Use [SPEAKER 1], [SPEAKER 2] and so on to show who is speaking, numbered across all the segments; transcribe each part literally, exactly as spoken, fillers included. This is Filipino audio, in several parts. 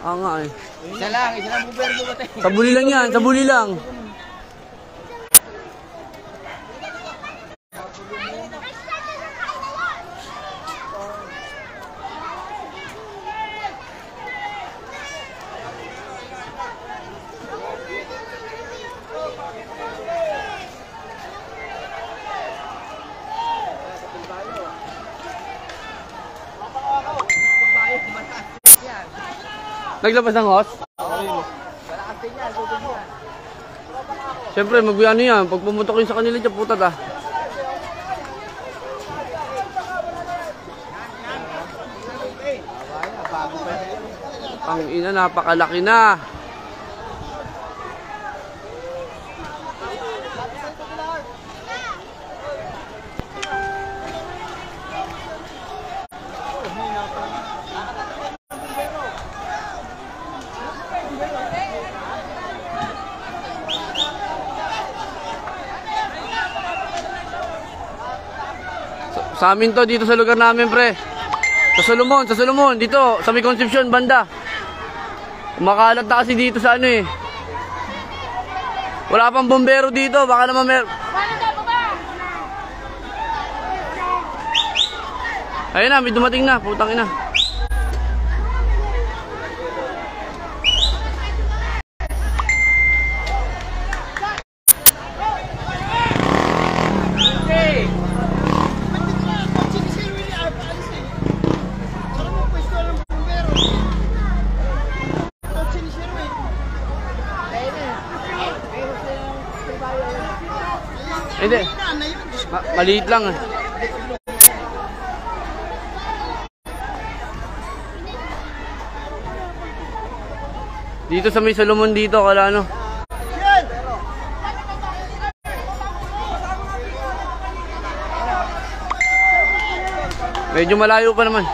[SPEAKER 1] Ah nga eh.
[SPEAKER 2] Isa lang, isa lang bumbero dumating.
[SPEAKER 1] Sa buli lang yan, sa buli lang. Naglabas ng host? Siyempre, mag-ano yan. Pag pumutok yun sa kanila dyan, putat ah. Ang ina, napakalaki na. Sa amin to, dito sa lugar namin, pre. Sa Solomon, sa Solomon, dito, sa may Concepcion, banda. Kumakalat na kasi dito sa ano eh. Wala pang bombero dito, baka naman mer... Ayun na, may dumating na, putang ina. Hindi. Ma maliit lang eh. Dito sa may Solomon dito, kala ano. Medyo malayo pa naman.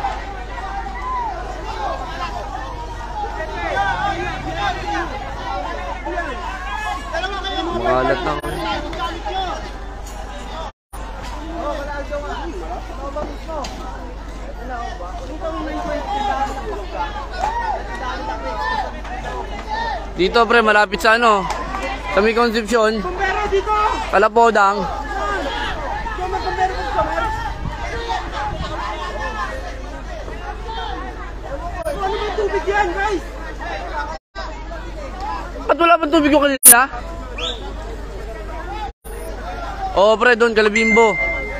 [SPEAKER 1] Makalat na ako. Dito pre, malapit sa ano, sa may Concepcion, Kalapodang.
[SPEAKER 3] Ano ba tubig yan, guys?
[SPEAKER 1] Ba't wala pang tubig yung kanila? Oo pre, doon, Kalabimbo.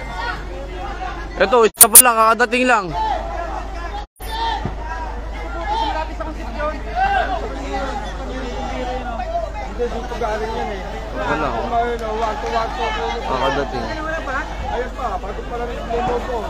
[SPEAKER 1] Ito, isa pa lang, kakadating lang.
[SPEAKER 3] Dito galing yan eh.
[SPEAKER 1] Wala ko. Kakadating.
[SPEAKER 3] Ayun pa, pagod pa lang yung limo po.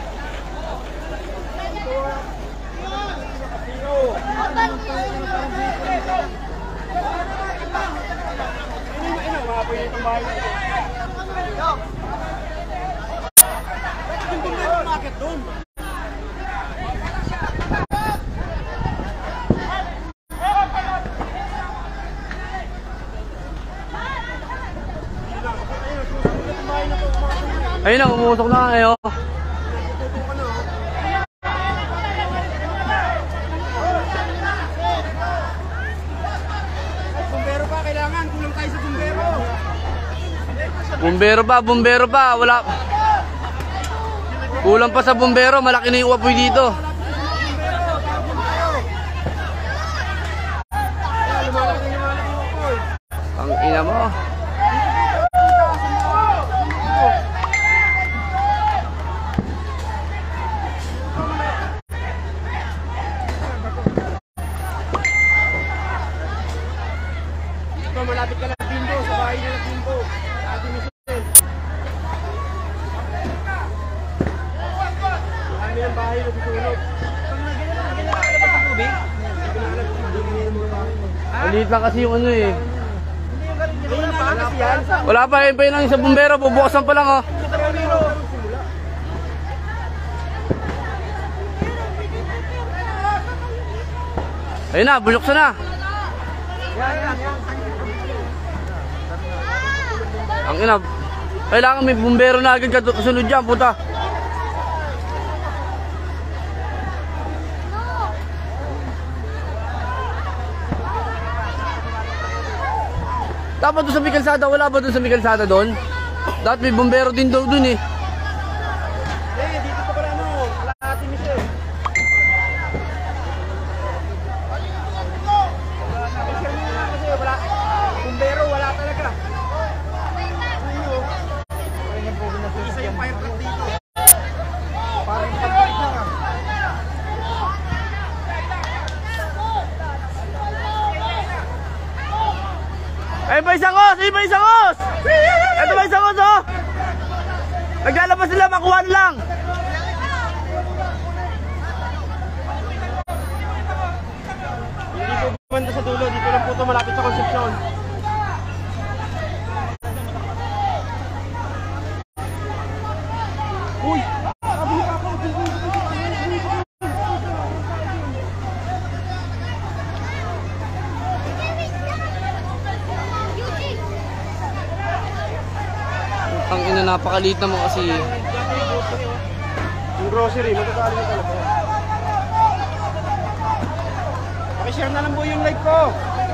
[SPEAKER 1] Ayun na, umusok na kayo.
[SPEAKER 3] Bumbero pa, kailangan. Kulang tayo sa bumbero.
[SPEAKER 1] Bumbero pa, bumbero pa. Wala. Kulang pa sa bumbero. Malaki na yung uwapoy dito. Ang ina mo.
[SPEAKER 3] Malapit ka lang Bimbo, sa bahay nila Bimbo. Ate Michelle. Kami ang bahay na tutulog.
[SPEAKER 1] Maliit lang kasi yung ano eh. Wala pa, yun pa yun lang sa bumbero. Bubukasan pa lang oh. Ayun na, buloksan na. Ang ina, kailangan may bumbero na agad kasunod dyan, puta. Dapat doon sa may kalsada, wala ba doon sa may kalsada doon? Dapat may bombero din daw doon eh.
[SPEAKER 3] Eh, dito pa pala ano, kalahati miss eh. Kasi ano nga kasi, wala, bumbero, wala talaga. Isa yung fire truck dito. Parang pag-balik na ka.
[SPEAKER 1] Ay, may isang os! Ay, may isang os! Ito may isang os, oh! Naglalabas sila, makuha na lang!
[SPEAKER 3] Hindi po banda sa dulo, dito lang po ito malapit sa Concepcion. Uy! Sabi pa ako!
[SPEAKER 1] Ang ina, napakaliit naman kasi.
[SPEAKER 3] Yung grocery, magkakali na talaga. Pakishare na lang po yung live ko.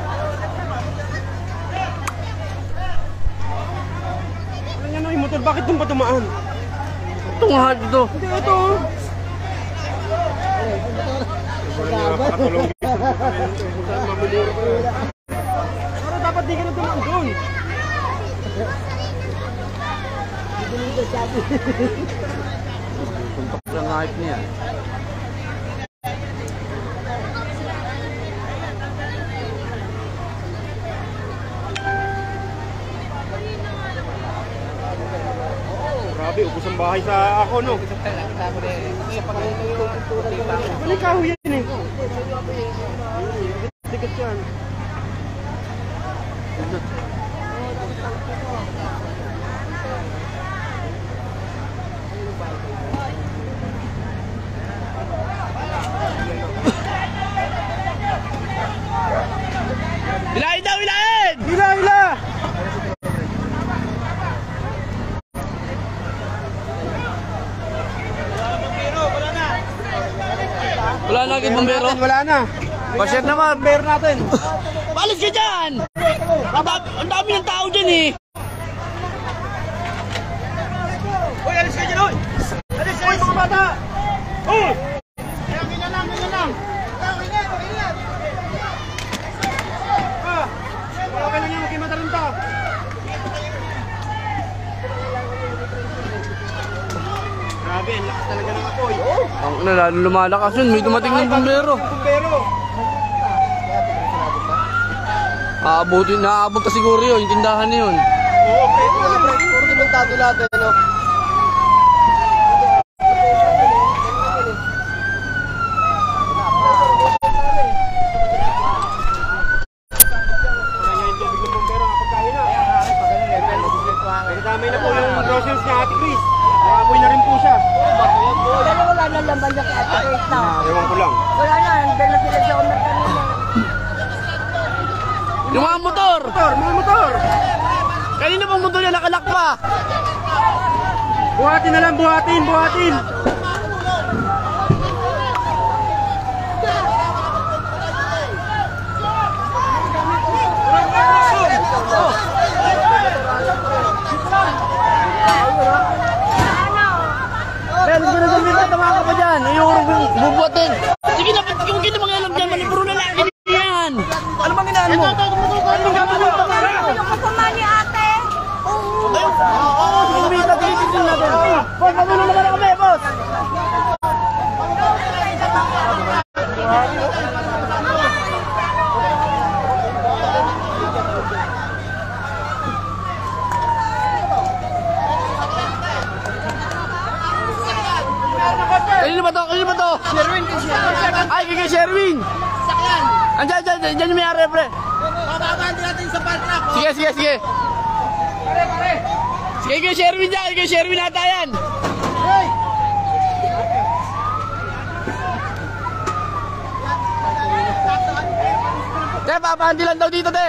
[SPEAKER 3] Ano yan yung motor? Bakit doon pa tumaan?
[SPEAKER 1] Ito nga dito.
[SPEAKER 3] Hindi, ito. Pero dapat di ka na tumaan doon.
[SPEAKER 1] Tuntok lang ang hype niya.
[SPEAKER 3] Grabe, ubos ang bahay sa ako, no? Ano yung kahoy yan eh? Tigat yan.
[SPEAKER 1] Hilahin daw, hilahin!
[SPEAKER 3] Hila, hila!
[SPEAKER 1] Wala na agad bombero?
[SPEAKER 3] Wala na.
[SPEAKER 1] Pasyat naman.
[SPEAKER 3] Bombero natin.
[SPEAKER 1] Balis ka dyan! Ang dami, ang dami ng tao dyan eh!
[SPEAKER 3] Uy, alis ka dyan, uy! Alis ka, mga bata! Uy! Kaya lang, kaya lang! Ingat, ingat! Ah! Wala ka lang yan, huwag kayo mataranta! Grabe, ang lakas talaga ng apoy.
[SPEAKER 1] Ang ina, lalo lumalakas yun. May dumating ng bombero.
[SPEAKER 3] Bombero!
[SPEAKER 1] Aabutin, naaabot ka siguro yun. Yung tindahan na yun.
[SPEAKER 3] Oo, preto lang.
[SPEAKER 2] Puro simentado natin, no?
[SPEAKER 3] Wala nga yung tubig ng bombero, napagkain na. Nagdamay na po yung groceries ni Ate Chris. Nakamoy na rin po siya.
[SPEAKER 4] Pero wala na laman niya kay Ate Chris na.
[SPEAKER 3] Ewan ko lang.
[SPEAKER 4] Wala na, hindi na sila sa umat kanina.
[SPEAKER 1] Yung mga motor!
[SPEAKER 3] Motor, mga motor!
[SPEAKER 1] Kanina pang motor yan, nakalak pa!
[SPEAKER 3] Buhatin na lang, buhatin, buhatin!
[SPEAKER 1] Ben, gusto na sabihin, tama ka pa dyan. Ayurong bubuhatin. Sige na, kung hindi mga alam dyan, malipuro na lang. Yan! Ano bang inaan mo? Ano bang gagawin mo?
[SPEAKER 4] Ano ka pa ni ate? Oo.
[SPEAKER 1] Oo, sige, wait na, tinitignan natin. Boss, matulong naman kami, boss! Kanino ba to? Kanino ba to?
[SPEAKER 2] Sherwin, kay Sherwin.
[SPEAKER 1] Ay, kay Sherwin!
[SPEAKER 2] Sakyan.
[SPEAKER 1] Andiyan, dyan, dyan, dyan yung may-ari, pre.
[SPEAKER 2] Bababaan din natin sa paltrap.
[SPEAKER 1] Sige, sige, sige. Sige, kay Sherwin dyan, kay Sherwin nata yan.
[SPEAKER 2] Hey!
[SPEAKER 1] Te, papahandi lang daw dito, te.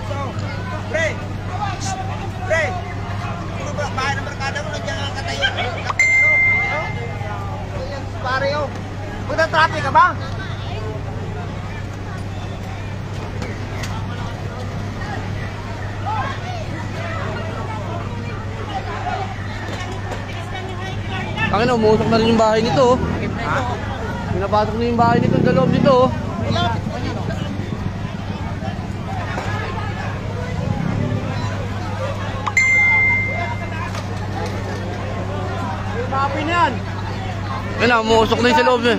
[SPEAKER 3] Pre! Pre! Ano ba? Bahay ng barkada mo, nandiyan ang katayo. Pare, oh. Magta-traffic ka ba?
[SPEAKER 1] Akin na, umusok na rin yung bahay nito. Pinapasok na yung bahay nito sa loob nito.
[SPEAKER 3] Mapi na yan.
[SPEAKER 1] Ayan na, umusok na yung sa loob niya.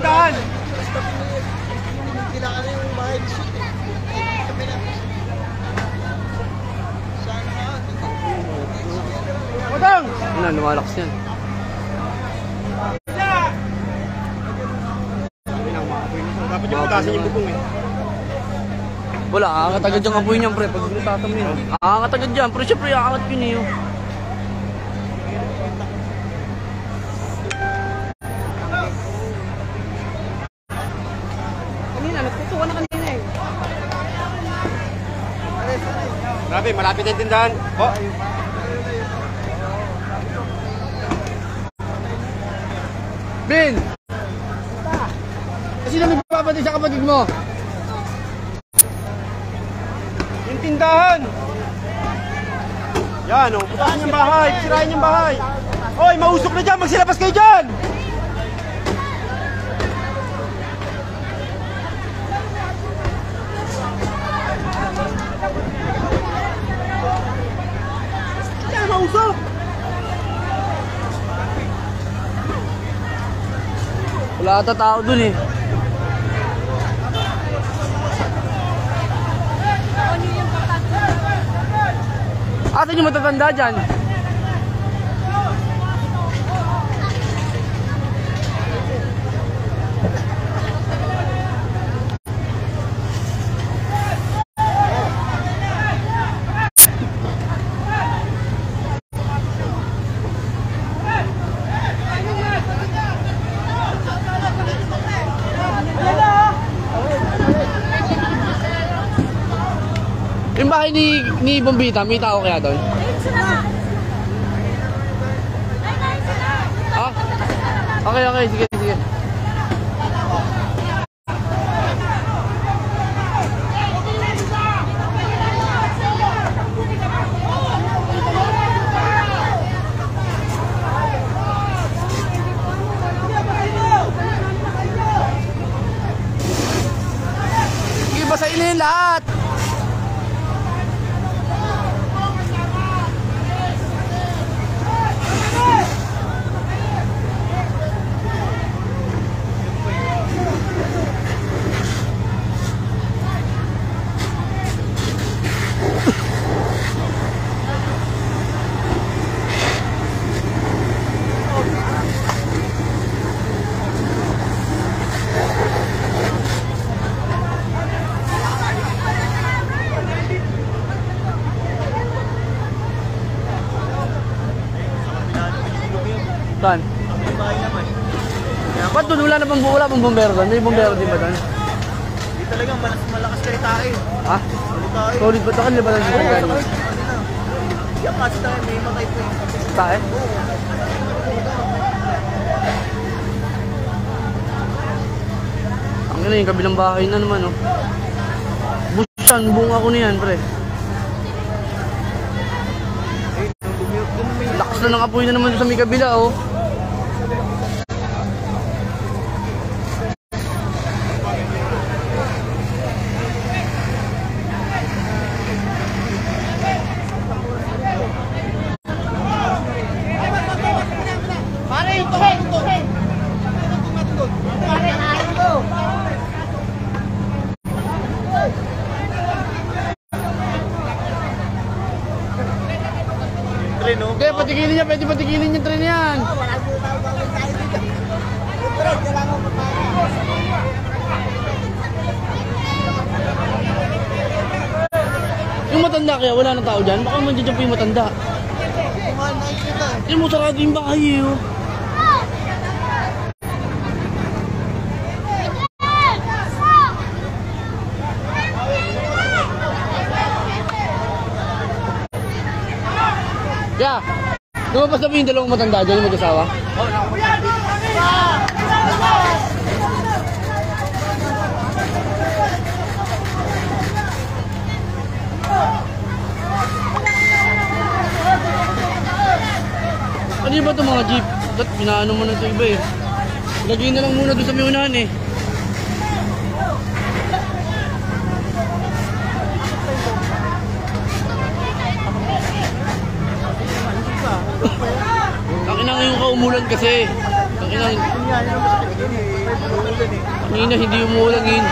[SPEAKER 3] Kailangan na yung bahay ni Sweet.
[SPEAKER 1] Matang! Ayan na, lumalakas yan.
[SPEAKER 3] Dapat yung putasin yung bubong eh.
[SPEAKER 1] Wala, kakatagad yung apoy niyan, pre. Pag binutatan mo yun. Kakatagad yan, pre. Siyempre, kakat yun eh. oh. Kanina, nagtutuwa na kanina eh.
[SPEAKER 3] Grabe, malapit ang tindahan. Oh.
[SPEAKER 1] Bin! Kasi na nagpapatid sa kapatid mo.
[SPEAKER 3] Yung tindahan. Yan o, oh, putasin yung bahay, sirain yung bahay. Hoy, mausok na dyan, magsilabas kayo dyan! Yan, mausok!
[SPEAKER 1] Wala ata tao dun eh. Asan yung matatanda dyan? Yung bahay ni, ni Bombita, may tao kaya doon? Ah? Okay, okay, sige, sige. Sige, basahin na yung lahat. Saan? Ba't doon? Wala na bang wala bang bumbero doon? May bumbero din ba doon?
[SPEAKER 3] Hindi talagang malakas, malakas kayo tayo.
[SPEAKER 1] Ha? Solid ba ito? Kanila ba doon?
[SPEAKER 3] Yung kasi tayo, may makay po yung
[SPEAKER 1] Tae? Ang ina yung kabilang bahay na naman, oh. Busan, bunga ko niyan, pre. Lakas na ng apoy na naman sa may kabila, oh. Okay, patigilin niya, pwede patigilin yung tren yan. Yung matanda kaya, wala nang tao dyan. Baka man dyan po yung matanda. Yung mo sarado yung bahay, oh. Kaya, lumabas na ba yung dalawang matanda dyan yung mag-asawa? Ano ba itong mga jeep? Ba't pinaano mo na ito iba eh? Lagay na lang muna doon sa may unahan eh. Takina ngayon ka umulan kasi. Takina kanina hindi umulan yun.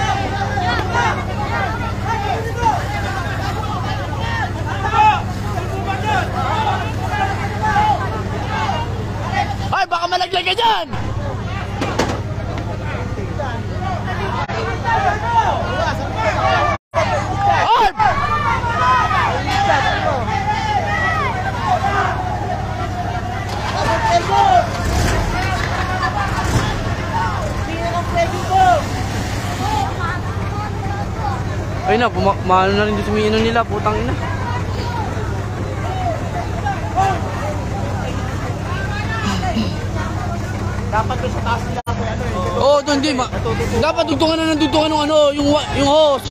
[SPEAKER 1] Ay, baka malaglag ka dyan! Ay! Ay na, maano na rin dito umiinom nila, putang ina.
[SPEAKER 2] Dapat doon sa taas nila ako ano eh.
[SPEAKER 1] Oo, oh, doon di ma. Dapat dugtungan na ng dugtungan ng ano, yung yung hose.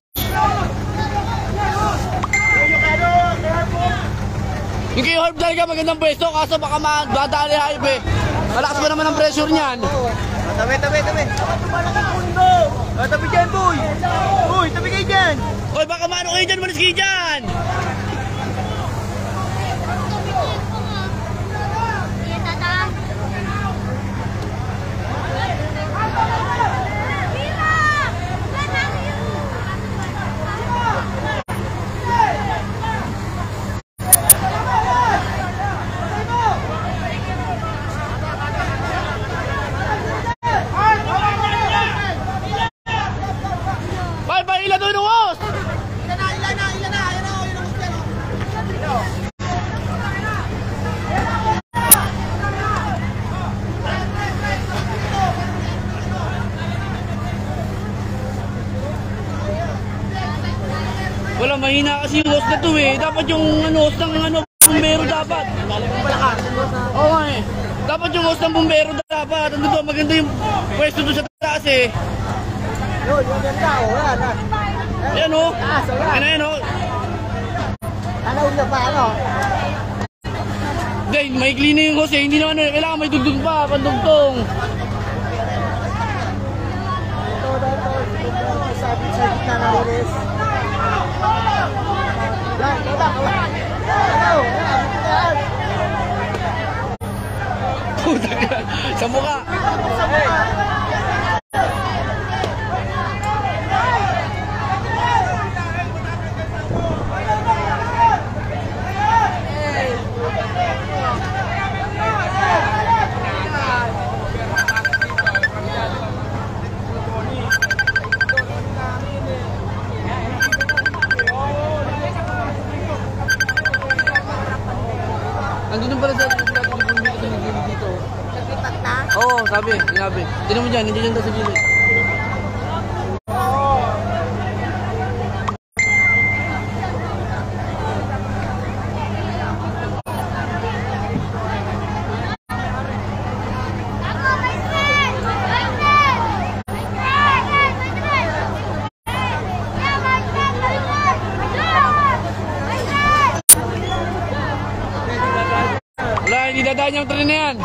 [SPEAKER 1] Yung kay Herb talaga magandang pwesto kaso baka madadali hype eh. Malakas pa naman ang pressure niyan.
[SPEAKER 2] Tabi, tabi, tabi. Tabi dyan, boy. Boy, tabi kayo dyan.
[SPEAKER 1] Hoy, baka maano kayo dyan, manis kayo dyan. Wala, mahina kasi yung host na to eh. Dapat yung ano, host ng ano, bumbero dapat. Oo nga eh. Dapat yung host ng bumbero dapat. Ano to, maganda yung pwesto doon sa taas eh.
[SPEAKER 2] Yun, yung ganda, o. Yan,
[SPEAKER 1] yan o. Yan na yan o.
[SPEAKER 2] Ano nyo pa, ano?
[SPEAKER 1] Hindi, maikli na yung host eh. Hindi naman, kailangan may dugdug pa, pandugtong.
[SPEAKER 2] Ito, ito, ito, sabi sa gitna na linis. Yan, ito ba? Ano? Yan,
[SPEAKER 1] Puta ka, sa mukha.
[SPEAKER 2] sa mukha.
[SPEAKER 1] Andun pala sa dito.
[SPEAKER 4] Naglipat na?
[SPEAKER 1] Oo, oh, sabi, sinabi. Tinan mo dyan, hindi dyan daw sa gilid. Wala, hindi dadaan yung tren na yan.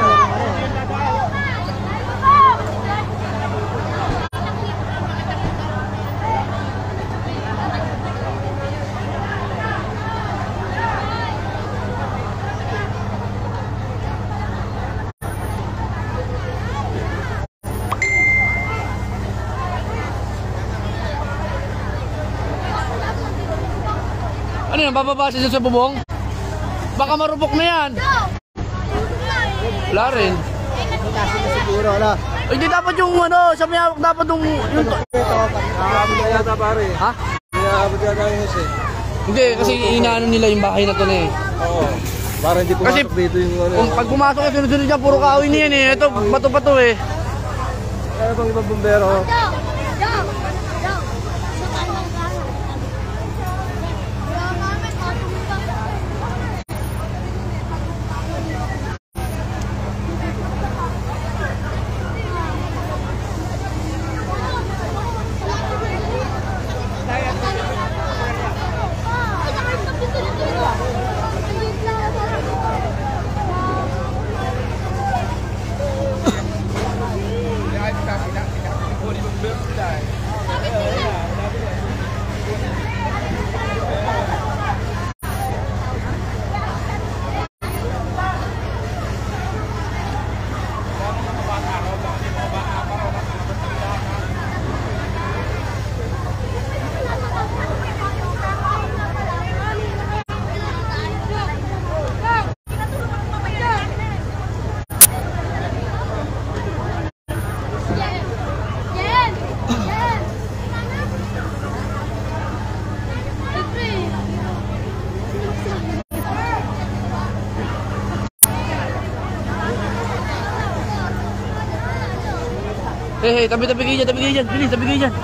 [SPEAKER 1] Ano yan, bababa siya sa bubong? Baka marupok na yan. Wala rin.
[SPEAKER 2] Kasi na siguro, ano?
[SPEAKER 1] Ay, hindi dapat yung ano, sa may hawak dapat yung... yung
[SPEAKER 2] Ito, nakakabot na yata pare.
[SPEAKER 1] ha?
[SPEAKER 2] Nakakabot yata yung hose eh.
[SPEAKER 1] Hindi, kasi inaano nila yung bahay na to na eh.
[SPEAKER 2] Oo. Para hindi
[SPEAKER 1] Kasi
[SPEAKER 2] pumasok dito yung ano.
[SPEAKER 1] kung pag pumasok ka sunod-sunod dyan, puro kaawin na yan eh. Ito, bato pa to eh.
[SPEAKER 2] Kaya bang ibang bumbero?
[SPEAKER 1] Hey, hey, tabi-tabi kayo dyan, tabi kayo dyan. Bilis, tabi kayo dyan.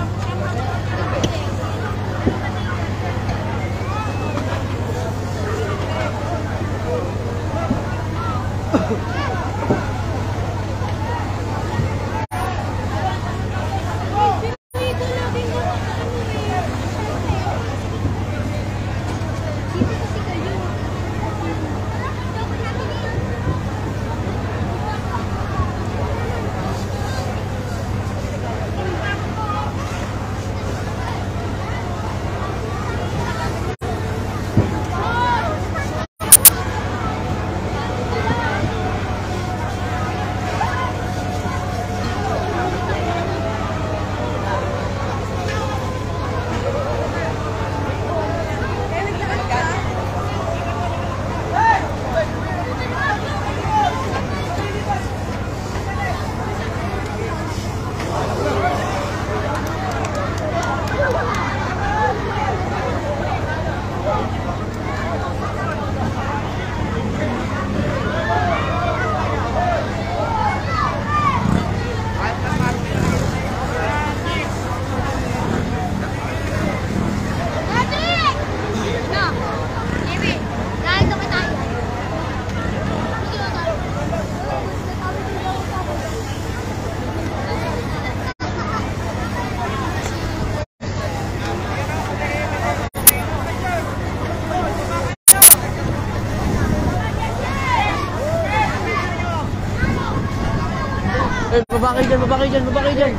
[SPEAKER 1] Eh, baba kayo dyan, baba kayo dyan, baba kayo dyan.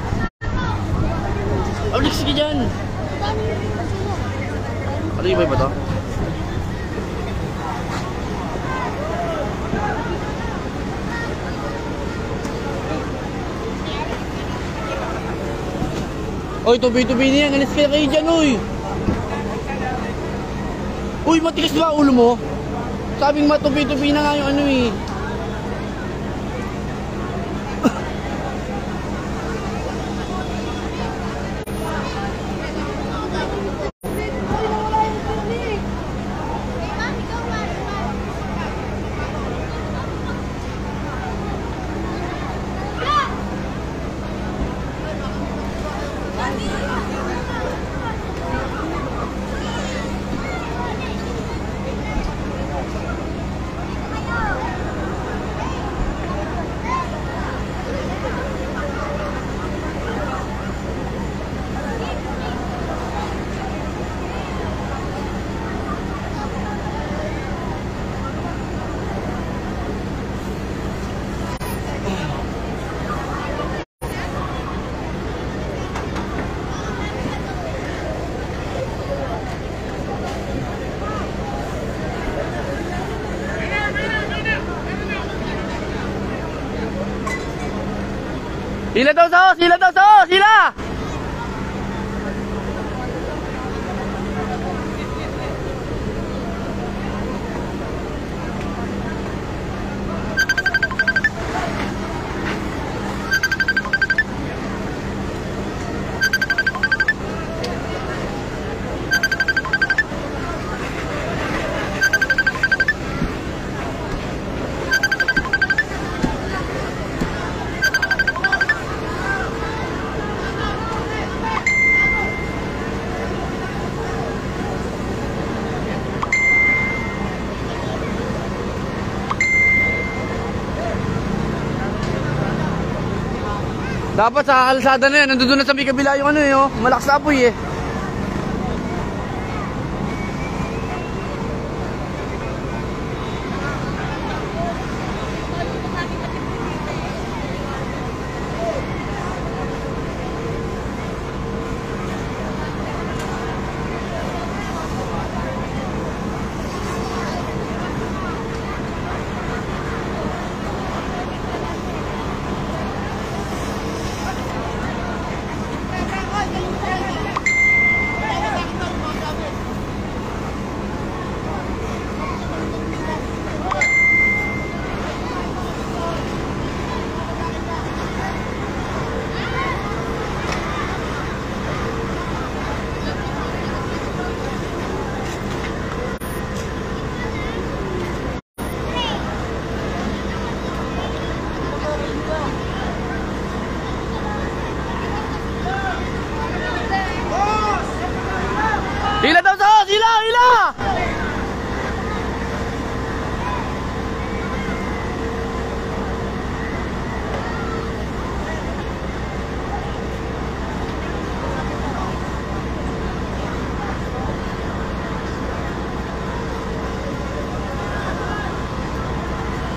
[SPEAKER 1] Alex, sige dyan. Ano yung iba ba ito? Oy, tubi-tubi na yan. Alis kayo kayo dyan, uy. Uy, matigas ba ulo mo? Sabing matubi-tubi na nga yung ano eh. Sila daw sa os! Sila daw sa os! Sila! Dapat sa kalsada na yan, nandun na sa may kabila yung ano eh, oh. Malakas na apoy eh.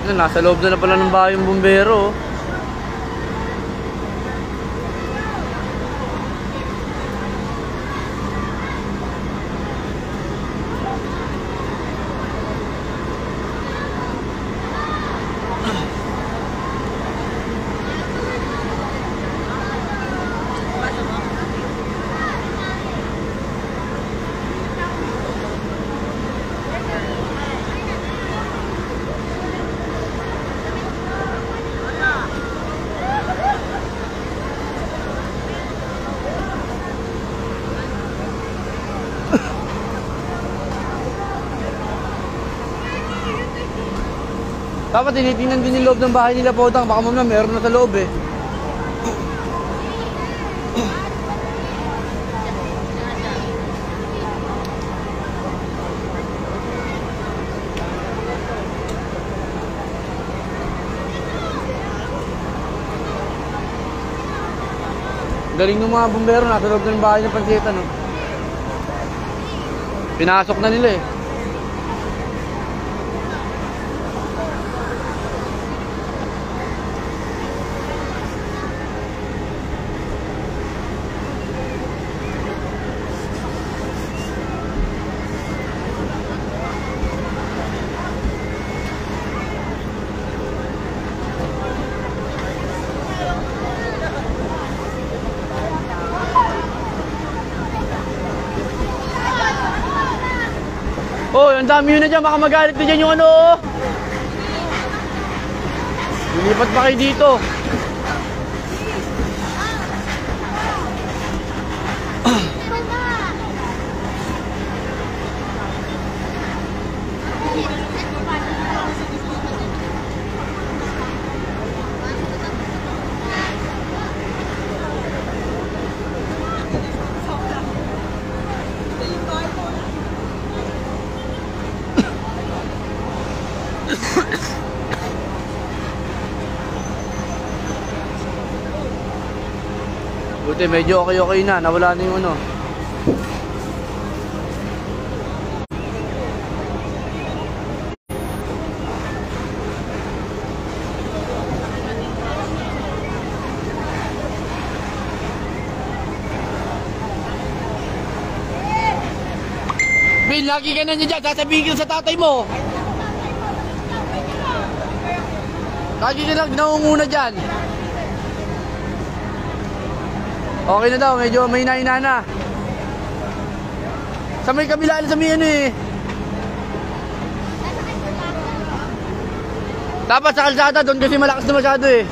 [SPEAKER 1] Nasa loob na na pala ng bahay yung bumbero. Dapat tinitingnan din yung loob ng bahay nila, Podang. Baka mamaya meron na sa loob eh. Galing ng mga bumbero, nasa loob ng bahay ng Panseta, no? Pinasok na nila eh. Oh, ang dami yun na dyan. Baka magalit na dyan yung ano. Lilipat pa kayo dito. Buti medyo okay-okay na, nawala na yung ano. Bill, lagi ka na niya dyan, sasabihin ka sa tatay mo. Lagi ka lang naunguna dyan. Okay na daw, medyo may naina na. Sa may kabila, sa may ano eh. Dapat sa kalsada, doon kasi malakas na masyado eh.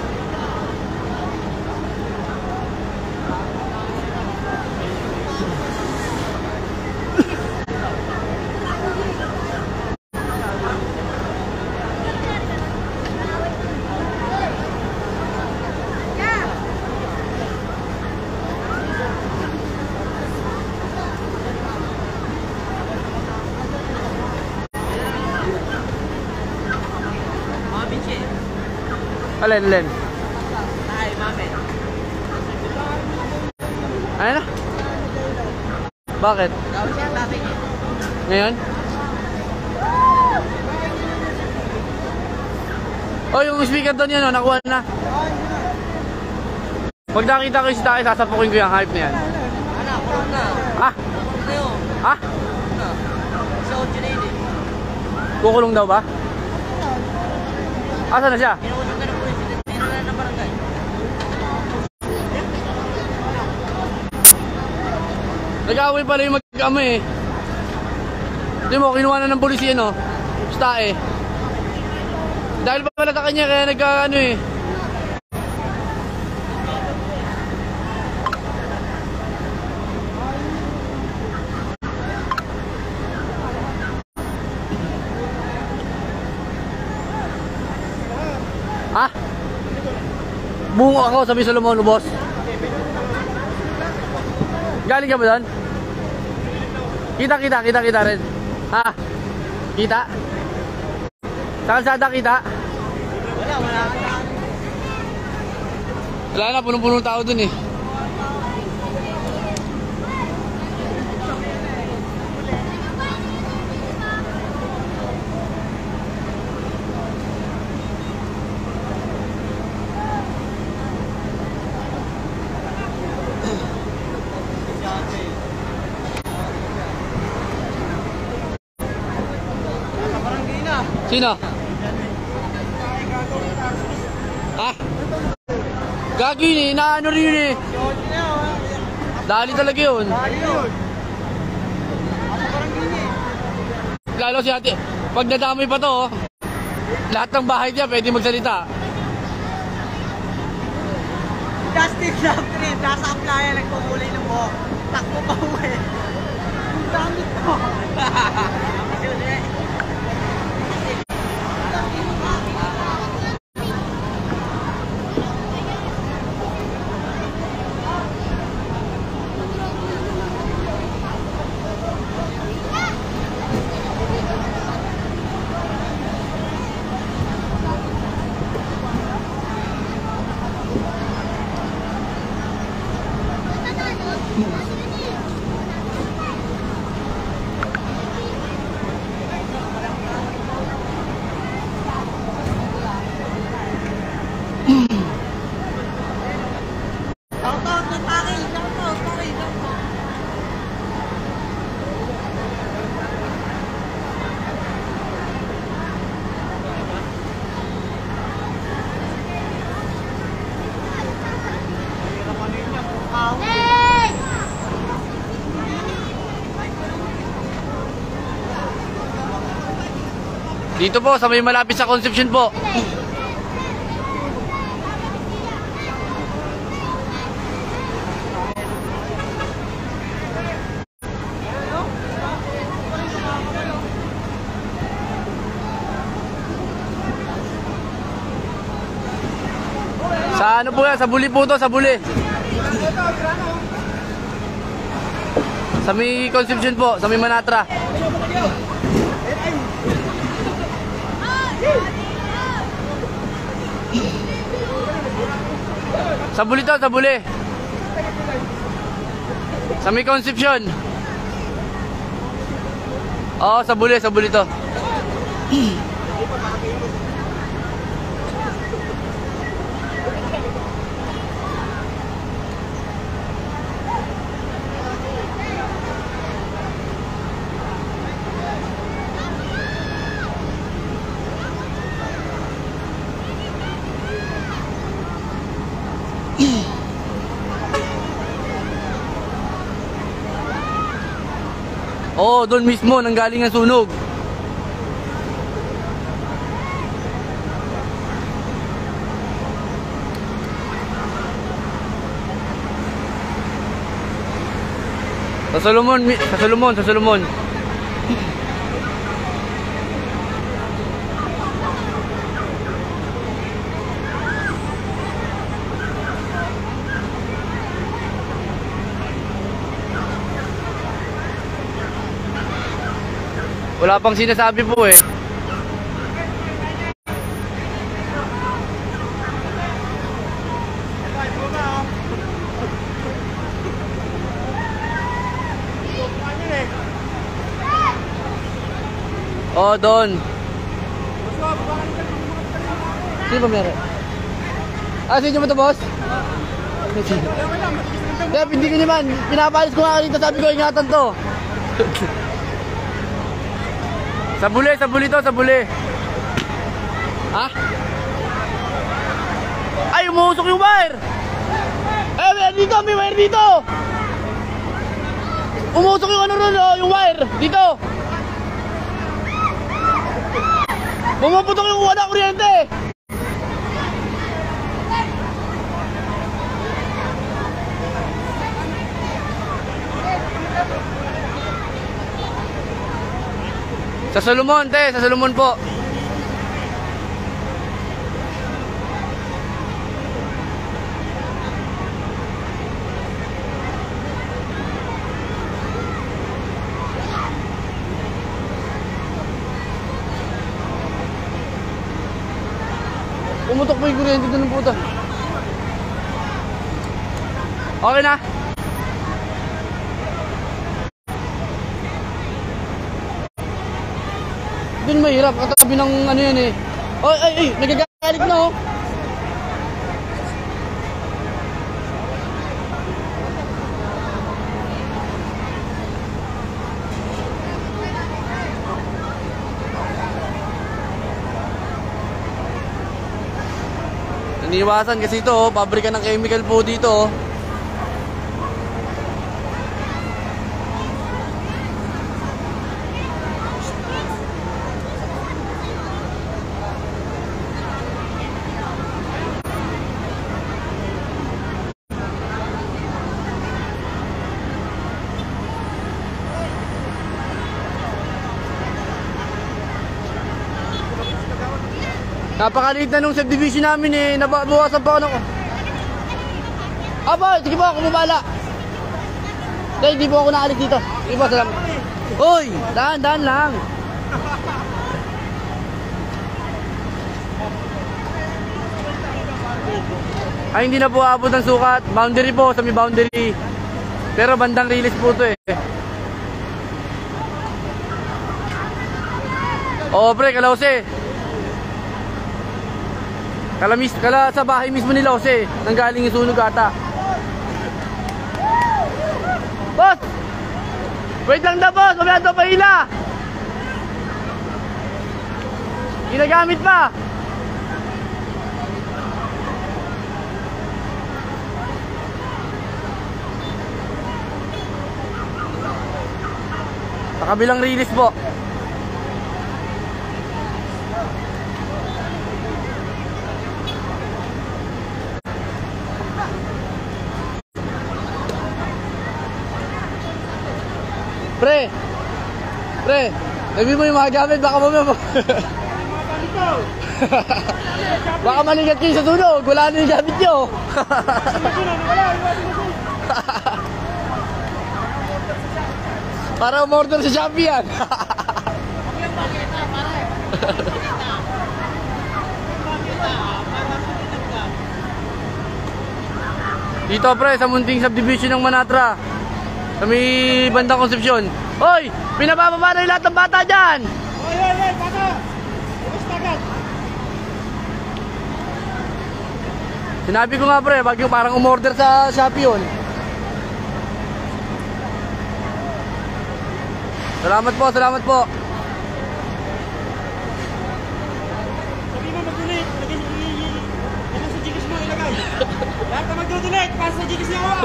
[SPEAKER 1] Alin, alin?
[SPEAKER 3] Ay, mami.
[SPEAKER 1] Ano na? Bakit? Ngayon? Oh, yung speaker doon yan, oh, nakuha na. Pag nakita ko yung sitake, sasapukin ko yung hype na yan.
[SPEAKER 3] Anak, kurang na.
[SPEAKER 1] Ha?
[SPEAKER 3] Kurang na yun.
[SPEAKER 1] Ha?
[SPEAKER 3] Kurang na. Sa originated.
[SPEAKER 1] Kukulong daw ba? Asa na siya?
[SPEAKER 3] Inuusap na ng pulis. Tino na ng barangay.
[SPEAKER 1] Nag-away pala yung mag-ama eh. Hindi mo, kinuha na ng pulis yan, oh. Sitake. Dahil pa pala sa kanya, kaya nagka-ano eh. Ha? Bungo ako sa Solomon, boss. Galing ka ba doon? Kita, kita, kita, kita rin. Ha? Kita? Sa kalsada kita?
[SPEAKER 3] Wala, wala.
[SPEAKER 1] Wala na, punong-punong tao dun eh. Sino? Ah? Gagi yun eh, naano rin yun eh. Dali talaga yun. Lalo si ate, pag nadamay pa to, oh, lahat ng bahay niya pwede magsalita.
[SPEAKER 2] Dustin Love Trip, nasa playa nagkukulay ng buhok. Takbo pa uwi. Ang damit ko.
[SPEAKER 1] Dito po, sa may malapit sa Conception po. Sa ano po yan? Sa Buli po to, sa Buli. Sa may Conception po, sa may Manatra. Sa Buli to, sa Buli. Sa may Conception. Oo, sa Buli, sa Buli to. Oo, doon mismo nanggaling ang sunog. Sa Solomon, sa Solomon, sa Solomon. Wala pang sinasabi po eh. Oh, doon. Sino ba meron? Ah, sino mo to, boss? Kaya hindi ko naman. Pinapalis ko nga dito. Sabi ko, ingatan to. Sa Buli, sa Buli to, sa Buli. Ha? Ay, umuusok yung wire. Eh, may dito, may wire dito. Umuusok yung ano ron, oh, yung wire. Dito. Pumuputok yung wala kuryente. Sa Solomon, te, sa Solomon po. Pumutok po yung kuryente doon ng puta. Okay na? Doon mahirap, katabi ng ano yan eh. Ay, ay, ay, nagagalit na oh. Iniwasan kasi ito, oh, pabrika ng chemical po dito. Oh. Napakaliit na nung subdivision namin eh, nabawasan pa ako ng... Aba, sige po, kumubala. Dahil hindi po ako naalis dito. Sige po, salamat. Uy, daan, daan lang. Ay, hindi na po aabot ng sukat. Boundary po, sa may boundary. Pero bandang release po to eh. Oo, pre, kalawse. Kala, mis, kala sa bahay mismo nila Jose, nanggaling yung sunog ata. Boss! Wait lang na boss, mamaya ito pa hila. Ginagamit pa. Sa kabilang release po. Pre, pre, sabi mo yung mga gamit, baka mamaya baka maligat kayo sa sunog, wala na yung gamit nyo. Para umorder sa Shopee yan. Dito pre, sa munting subdivision ng Manatra. Sa may bandang Concepcion. Hoy! Pinabababa na yung lahat ng bata dyan!
[SPEAKER 3] Hoy, hoy, hoy, bata! Ubus na agad!
[SPEAKER 1] Sinabi ko nga pre, wag yung parang umorder sa Shopee yun. Salamat po, salamat po.
[SPEAKER 3] Sabi mo mag-donate, lagay mo sa Gcash mo ilagay. Lahat na mag-donate, para sa Gcash niya ako.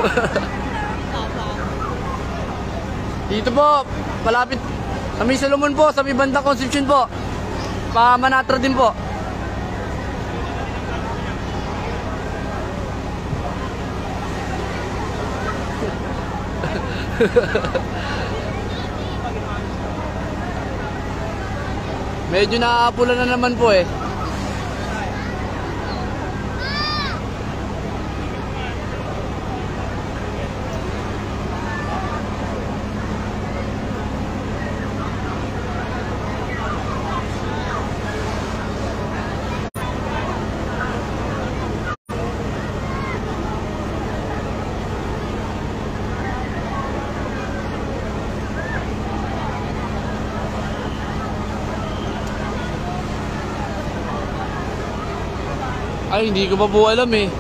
[SPEAKER 1] Dito po, malapit sa may Solomon po, sa may bandang Concepcion po. Pa Manatra din po. Medyo naapula na naman po eh. Ay, hindi ko pa po alam eh.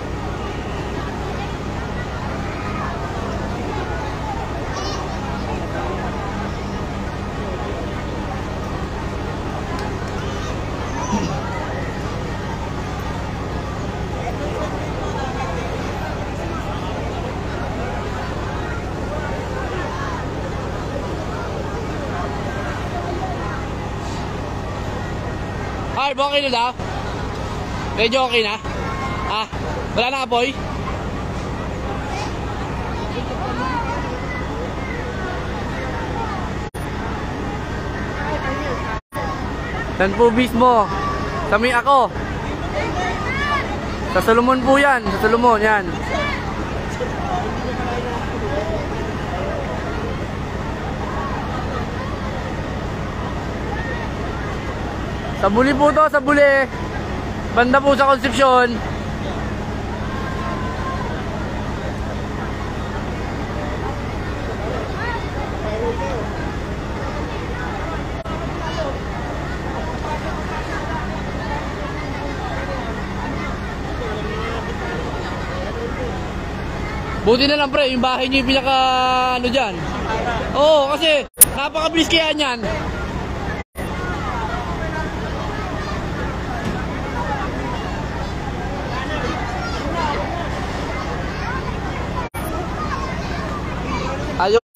[SPEAKER 1] Ay, okay na daw? Medyo okay na? Ah, wala na apoy? Yan po mismo. Sa may ako. Sa Solomon po yan. Sa Solomon, yan. Sa Buli po to, sa Buli. Banda po sa Concepcion. Buti na lang pre, yung bahay nyo yung pinaka ano dyan. Oo, kasi napakabilis kaya nyan.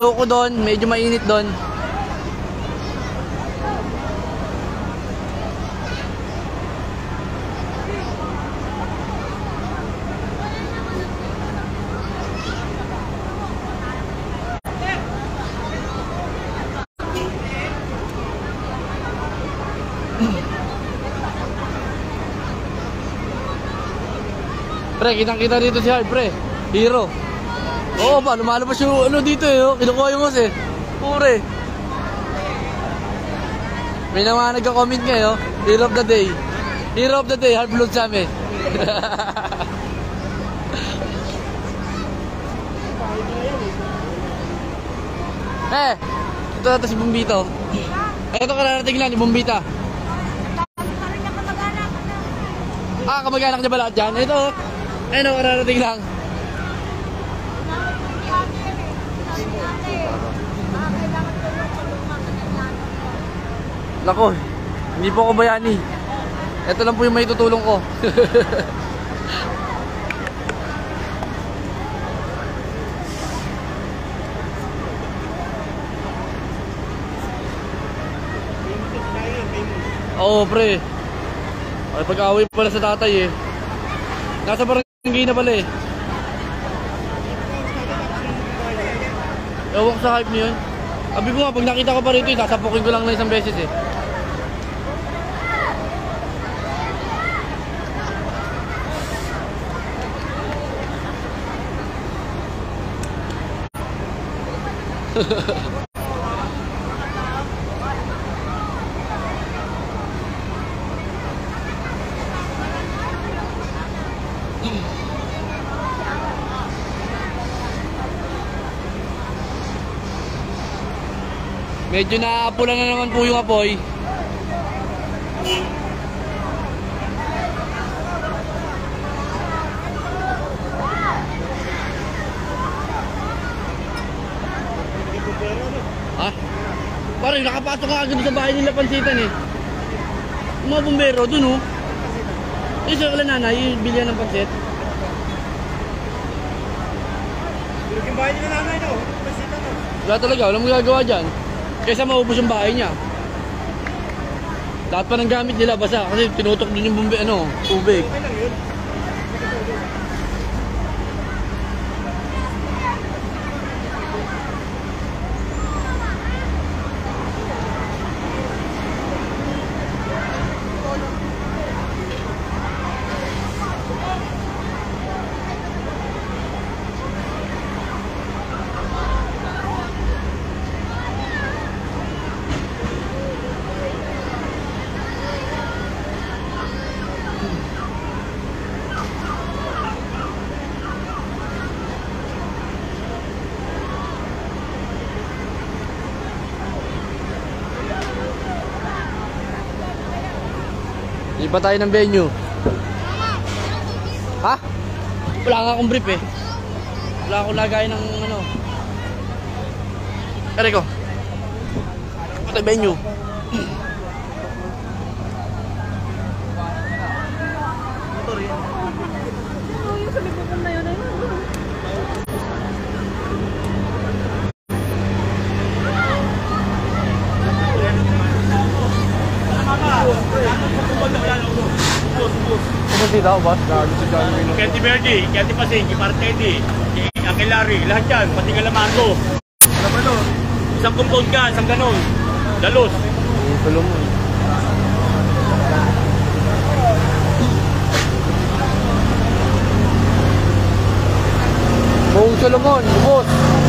[SPEAKER 1] ko doon, medyo mainit doon. Pre, kitang-kita dito si Hard, pre. Hero. Oo ba, lumalabas yung ano dito eh, oh. Kinukuha yung hose eh. Pure. May naman nagka-comment ngayon, Hero of the day. Hero of the day, Hard Blood sa amin. Eh, ito na si Bumbito. Ito kararating lang, yung Bumbita. Ah, kamag-anak niya ba lahat dyan? Ito, ayun o, kararating lang. Nako, hindi po ako bayani. Ito lang po yung may tutulong ko. Oo, pre. Ay, pag-away pala sa tatay eh. Nasa barangay na pala eh. Ewan ko sa hype niyo yun. Sabi ko nga, pag nakita ko pa rito, sasapukin ko lang na isang beses eh. Medyo naapula na naman po yung apoy. Ha? Parang nakapasok ka agad sa bahay nila Pansitan eh. Yung mga bumbero dun oh. Eh siya wala nanay, yung bilyan ng pansit.
[SPEAKER 3] Yung bahay nila nanay daw, Pansitan daw.
[SPEAKER 1] Wala talaga, walang magagawa dyan. Kaysa maubos yung bahay niya. Lahat pa ng gamit nila basa kasi tinutok din yung bumbi, ano, tubig.
[SPEAKER 3] Okay lang yun.
[SPEAKER 1] Iba tayo ng venue. Ha? Wala nga akong brief eh. Wala akong lagay ng ano. Kaya ko. Iba tayo venue. Motor yan.
[SPEAKER 4] Oo, yung sa likod na yun.
[SPEAKER 1] Kung dito ako, boss?
[SPEAKER 3] Kenti Verde, Kenti Pasig, Partendi, Uncle Larry, lahat yan, pati Calamango. Ano ba no? Isang compound ka, isang ganon. Dalos.
[SPEAKER 1] Tulong mo. Buong Solomon, boss.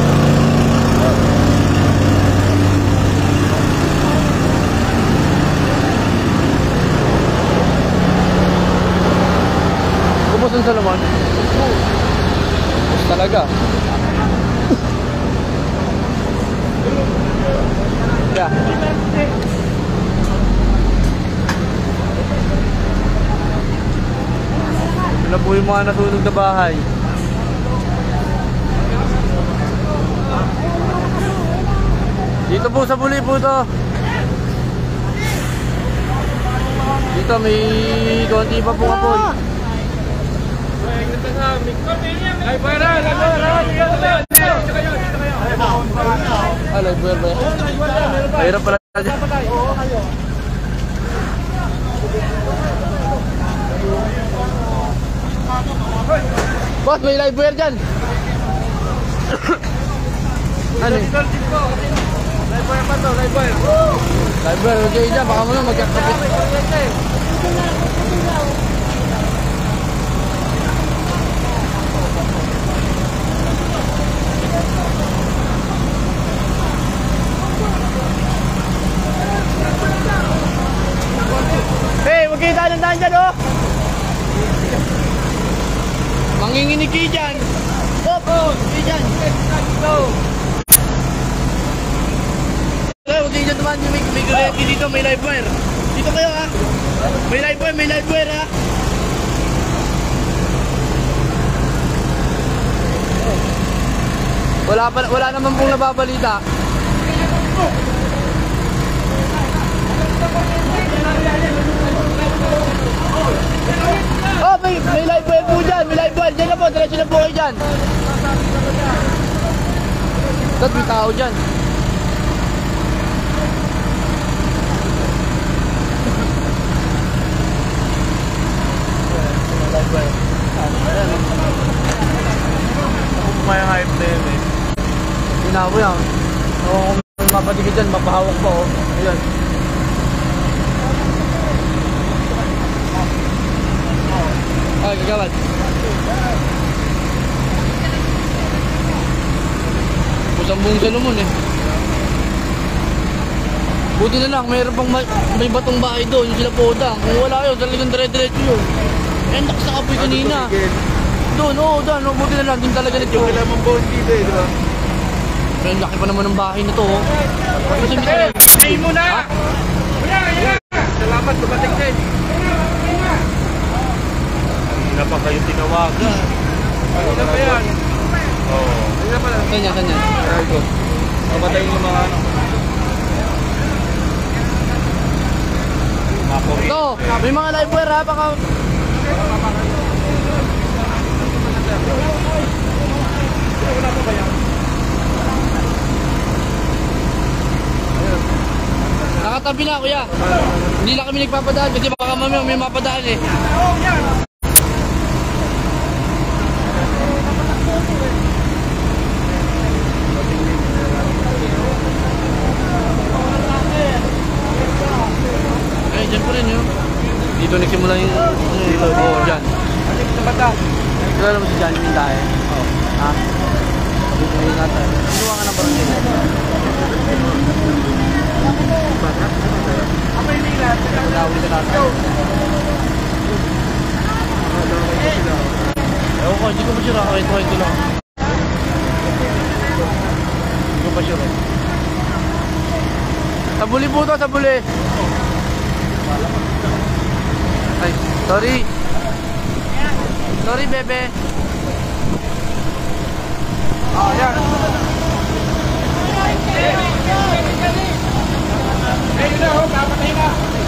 [SPEAKER 1] Kumusta sa naman? Bus talaga. Yeah. Wala po yung mga nasunog na bahay. Dito po sa Buli po to. Dito may konti pa po apoy.
[SPEAKER 3] Ay, para,
[SPEAKER 1] Ah, live wire ba yan? Mahirap pala dyan. Boss, may live wire dyan. Ano eh?
[SPEAKER 3] Live wire pa to, live wire.
[SPEAKER 1] Live wire, huwag kayo dyan. Baka mo na magkakapit. Hey, huwag kayo dahan-dahan dyan, oh! Manginginig kayo dyan! Hop! Oh, kayo dyan! Go! Okay, huwag kayo dyan naman. May, may guleti dito, may live wire. Dito kayo, ha? May live wire, may live wire, ha? Wala, pa, wala naman pong nababalita. Oh, may, may live wire po dyan, may live wire. Dyan na po, diretso na po kayo dyan. Tapos may tao dyan. Live wire.
[SPEAKER 3] May hype na yun eh.
[SPEAKER 1] Ginawa yan. Oo, kung mapatigid dyan, mapahawak pa, oh. Ayan. Ay, kagawad. Pusang-buong Salomon eh. Buti na lang, mayroon pang may, may batong bahay doon, yung sila Poda. Kung wala yun, talagang dire-diretso yun. Eh, nakas na kapoy kanina. Doon, oo, doon, oh, buti na lang, din talaga nito.
[SPEAKER 3] Yung kailangan mong bone dito eh, di ba?
[SPEAKER 1] Pero ang laki pa naman ng bahay na to, oh. Kasi
[SPEAKER 3] Eh, stay mo na! Kuya, yan! Salamat, dumating din. Hindi na pa kayo tinawagan. Ano na ba yan? Oo. Ano na pala?
[SPEAKER 1] Kanya, kanya.
[SPEAKER 3] Ay, go. Mabatayin yung mga ano. Makuri.
[SPEAKER 1] Ito, may mga live wire ha, baka... Nakatabi na kuya. Hindi lang kami nagpapadaan kasi baka mamaya may mapadaan eh. Eh, dyan pa rin yun. Dito nagsimula yung... Dito, oo, oh, dyan.
[SPEAKER 3] Ano yung bata?
[SPEAKER 1] Ito naman si Johnny Mindahe. Oo. Ha? Dito na yun natin. Sinuwa ka ng barangay.
[SPEAKER 3] Ang may nilat.
[SPEAKER 1] Lawin na natin. Ewan ko, hindi ko pa sure ako. Ito, ito lang. Hindi ko pa sure. Sabuli po ito, sabuli. Ay, sorry. Sorry, bebe.
[SPEAKER 3] Ah, yan. Eh, yun na, oh, kapatay na.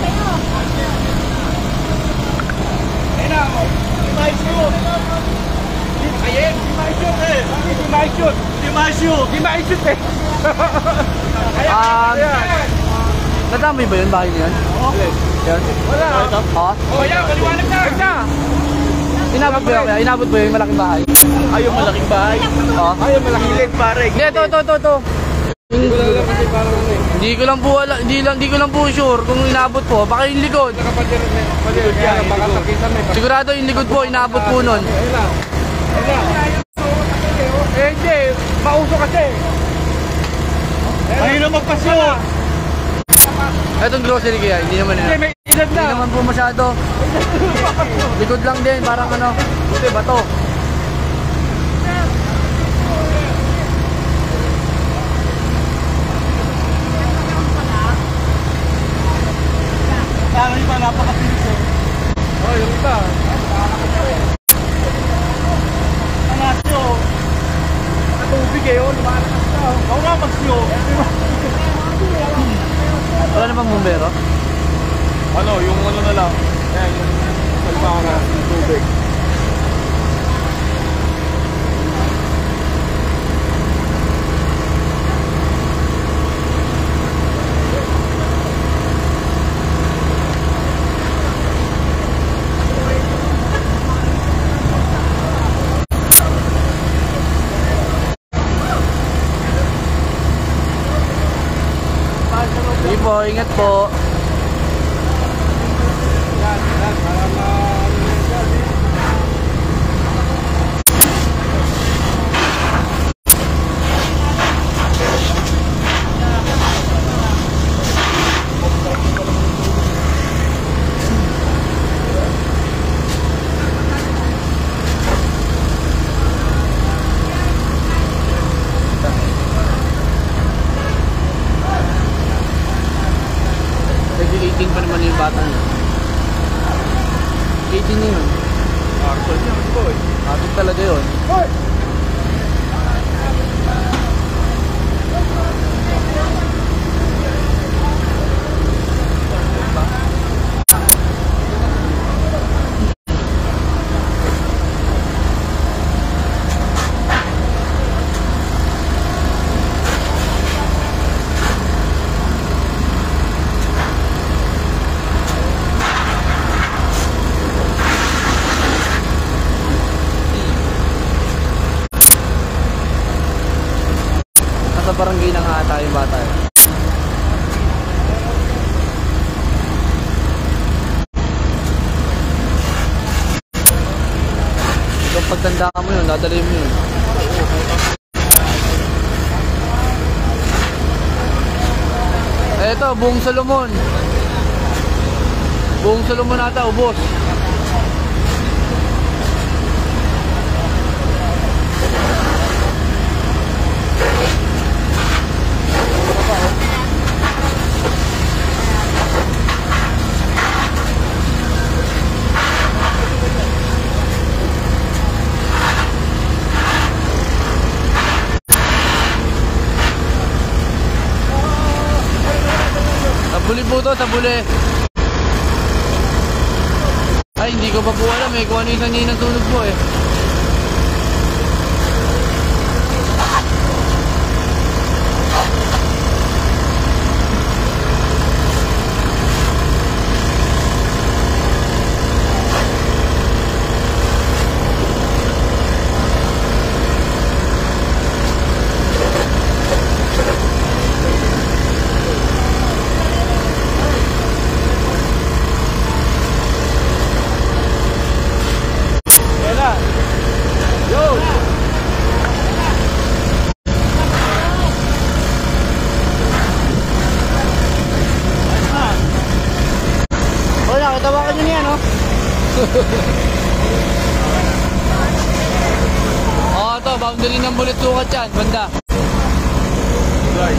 [SPEAKER 3] Ayun na, oh. Di ma-shoot. Ayen, di ma-shoot eh. Bakit di ma-shoot? Di ma-shoot. Di ma-shoot eh.
[SPEAKER 1] Ah,
[SPEAKER 3] Ayan.
[SPEAKER 1] nadamay ba yun bahay niyan?
[SPEAKER 3] Oo.
[SPEAKER 1] Yan.
[SPEAKER 3] Wala.
[SPEAKER 1] Ito? Ha?
[SPEAKER 3] Oh, yan, maliwanag na. Ito.
[SPEAKER 1] Inabot ba yun? Inabot ba yun yung malaking bahay?
[SPEAKER 3] Ayaw malaking bahay.
[SPEAKER 1] Ha?
[SPEAKER 3] Ayaw malaking leg, pare.
[SPEAKER 1] Hindi, ito, ito, ito, ito.
[SPEAKER 3] Hindi ko lang kasi parang ano eh.
[SPEAKER 1] Hindi ko lang po wala, hindi lang, hindi ko lang po sure kung inabot po. Baka yung likod.
[SPEAKER 3] Nakapatid na eh. Likod yan, baka sakitan may
[SPEAKER 1] Sigurado yung likod po, inabot po nun.
[SPEAKER 3] Ayun lang. Ayun lang. Eh, hindi. Mauso kasi. Ayun na magpasyo.
[SPEAKER 1] Etong grocery kaya, hindi naman
[SPEAKER 3] Hindi,
[SPEAKER 1] yun.
[SPEAKER 3] may edad
[SPEAKER 1] Hindi
[SPEAKER 3] na.
[SPEAKER 1] naman po masyado. Likod lang din, parang ano. Buti, bato.
[SPEAKER 3] Parang iba, napakatilis eh. Oh, yung iba. Anasyo. Natubig eh, oh. Lumalakas ka. Ako nga magsyo.
[SPEAKER 1] Wala namang bumbero?
[SPEAKER 3] Ano, yung ano na lang. Yan, yung salpa ka na. Yung tubig.
[SPEAKER 1] eighteen pa naman yung bata niya. eighteen na yun.
[SPEAKER 3] Arthur niya, boy.
[SPEAKER 1] Atin talaga yun. Sa barangay na nga tayo bata eh. So pagtanda mo yun, dadalhin mo yun. Eto, buong Solomon. Buong Solomon ata, ubos. Buli po to, sa buli. Ay, hindi ko pa po alam eh kung ano yung sanay ng tunog po eh. Tawakan nyo niya, no? Oo, ito, boundary ng bulit sukat yan, banda.
[SPEAKER 3] Right.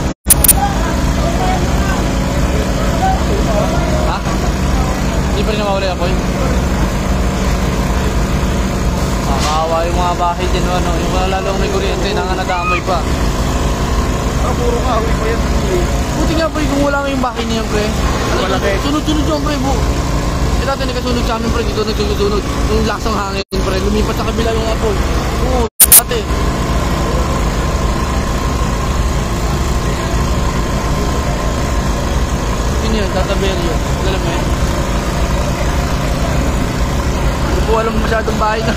[SPEAKER 1] Ha? Hindi pa rin namawala ako yun. Makakawa yung mga bahay dyan, ano? Yung mga lalong may kuryente na nga nadamay pa.
[SPEAKER 3] Ah, puro kahoy pa yan.
[SPEAKER 1] Buti nga, pre, kung wala nga yung bahay niya, pre.
[SPEAKER 3] Malaki.
[SPEAKER 1] Sunod-sunod yung, pre, bu. Eh, dati nagkasunod sa amin, pre, dito nagsusunod. Yung laksang hangin, pre, lumipat sa kabila yung apoy. Oo, dati. Yun yun, tatabihan yun. Alam mo yun? Hindi po alam masyadong bahay na.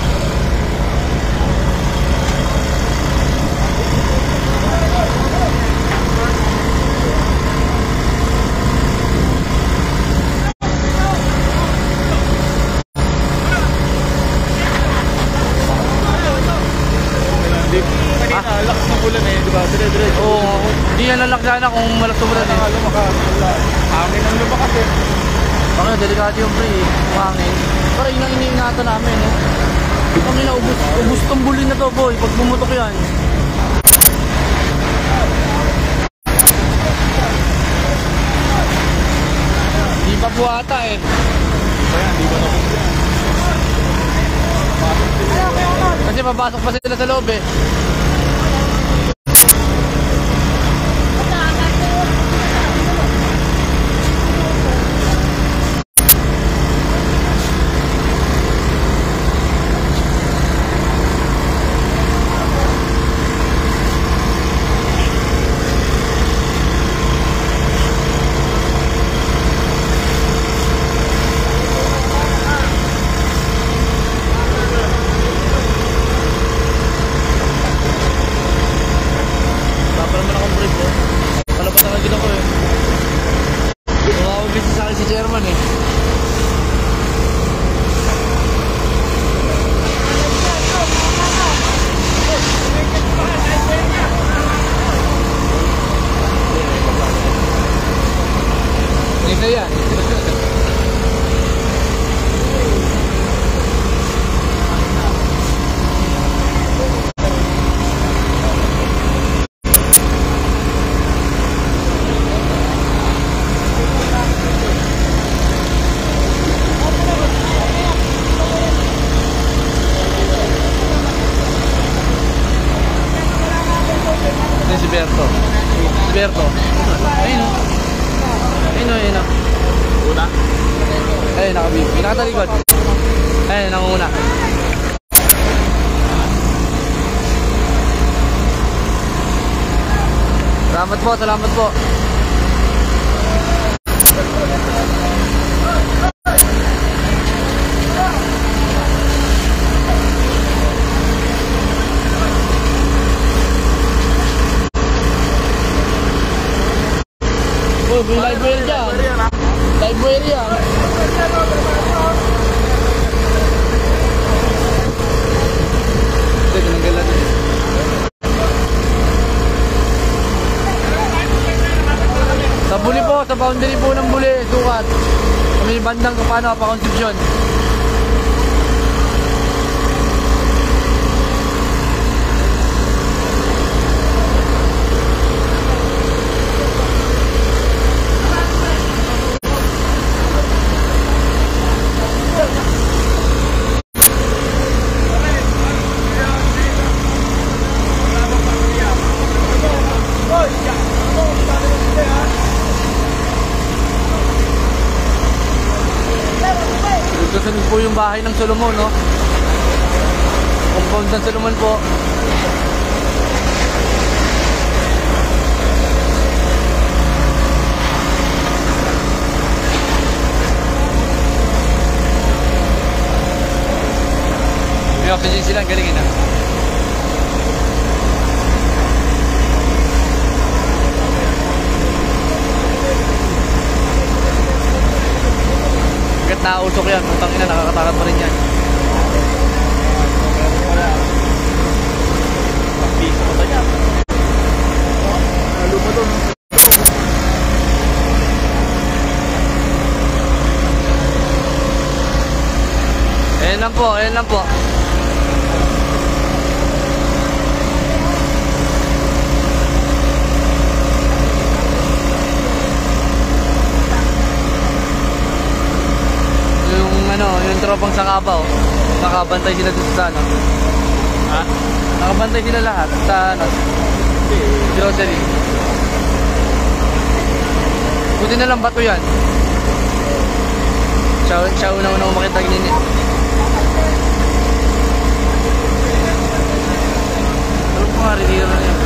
[SPEAKER 3] Kanina, lakas ng ulan eh, di ba? Dire-diretso.
[SPEAKER 1] Oo, hindi yan lalak sana kung malakas umulan eh.
[SPEAKER 3] Alam mo ka, hangin ang lumakas eh.
[SPEAKER 1] Baka delikado yung pre, yung hangin. Pero yun ang iniingatan namin, no? Kami na, ubus, ubus tong bulin na to, boy, pag bumutok yan. Di pa po ata eh.
[SPEAKER 3] Kaya, di ba na po yan?
[SPEAKER 1] Kasi papasok pa sila sa loob eh. Chairman eh. yan. Yan si Berto. Si Berto. Ayun o. Ayun o, ayun o.
[SPEAKER 3] Una.
[SPEAKER 1] Ayun, nakabibi. Nakatalikod. Ayun, nanguna. Salamat po, salamat po. Oh, may live wire dyan. Live wire yan. Ito, tinanggalan eh. Sa Buli po, sa boundary po ng Buli, sukat. May bandang kung paano, pa-Concepcion. Kasunod po yung bahay ng Solomon, no? Compound ng Solomon po. May oxygen sila, galing na. Hanggat nausok yan, utang ina, nakakatakot pa rin yan. Piso ko niya. Halo pa doon. Ayan lang po, ayan lang po. Ano, yung tropang sa Kabaw, nakabantay sila dito sa ano. Ha? Nakabantay sila lahat sa ano, grocery. Buti na lang bato yan. Siya, siya unang-unang umakit ng nini. Alam ko nga, retiro na yan.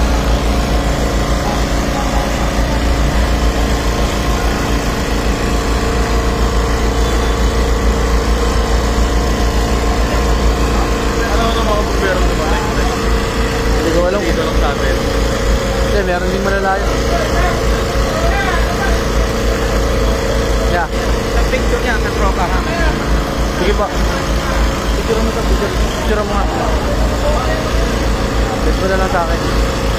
[SPEAKER 1] Hindi ko alam. Dito lang sa atin. Hindi, meron din malalayo. Yeah.
[SPEAKER 2] Sa picture niya, sa tropa ha.
[SPEAKER 1] Sige pa. Picture mo sa picture. Picture mo nga. Best mo na lang sa akin.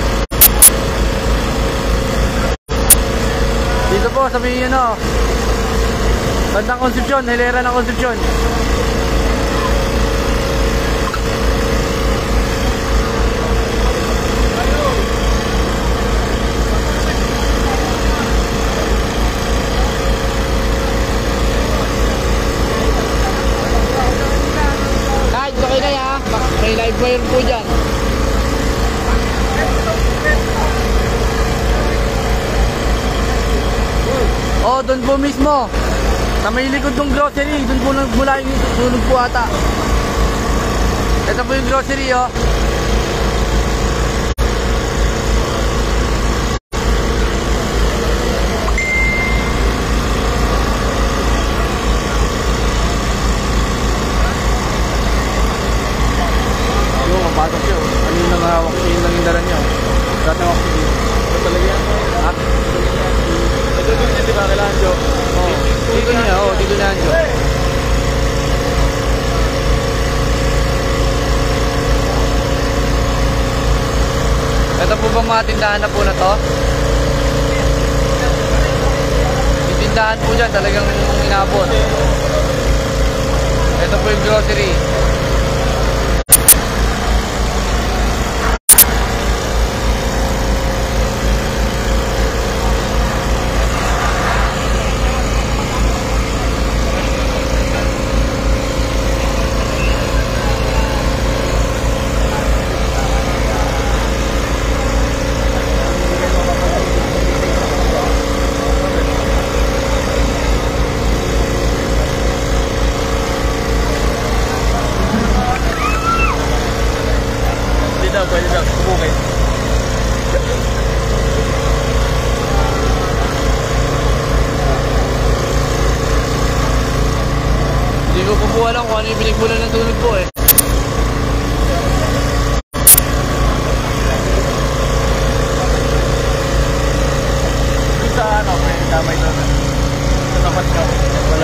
[SPEAKER 1] Dito po, sa may ano, bandang Concepcion, hilera ng Concepcion. May live wire po dyan. Oh, doon po mismo. Sa may likod ng grocery, doon po nagmula yung sunog po ata. Ito po yung grocery, oh. Pasok yun. Ano yung nangahawak siya yung nangindara niya? Lahat ng oxygen. Ito talaga yan? Ha? Ito doon niya, di ba? Kailangan siya? Oo. Dito niya, oo. Dito niya siya. Ito po bang mga tindahan na po na to? Hindi tindahan po dyan, talagang inabot. Ito po yung grocery.
[SPEAKER 3] Pwede daw, subukin.
[SPEAKER 1] Hindi ko po po alam kung ano yung pinagbulan ng tunog po eh.
[SPEAKER 3] Sa ano, may damay doon. Sa tapat ka. Wala.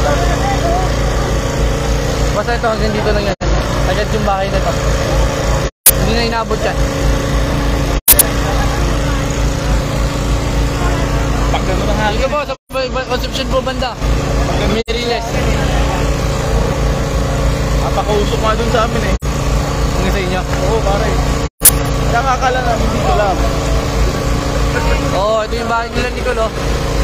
[SPEAKER 1] Basta ito hanggang dito lang yan. Agad yung bahay na ito. Hindi na inabot yan.
[SPEAKER 3] Pagka mo ng hangin.
[SPEAKER 1] Sige po, sa Concepcion po banda. Miriles.
[SPEAKER 3] Napakausok nga dun sa amin eh.
[SPEAKER 1] Ang sa inyo.
[SPEAKER 3] Oo, pare. Kaya akala namin dito lang.
[SPEAKER 1] Oo, oh, ito yung bahay nila Nicole oh.